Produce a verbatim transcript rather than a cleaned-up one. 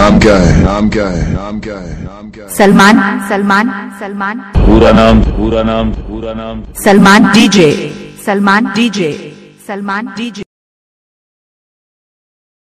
नाम क्या है? नाम क्या है? नाम क्या है? नाम क्या है? सलमान सलमान सलमान पूरा नाम पूरा नाम पूरा नाम Salman DJ Salman DJ Salman DJ